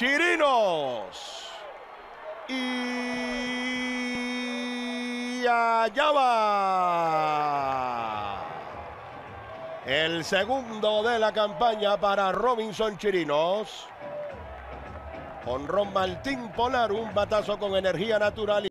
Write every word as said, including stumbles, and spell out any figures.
Chirinos. Y allá va. El segundo de la campaña para Robinson Chirinos. Con Ron Martín Polar, un batazo con energía natural.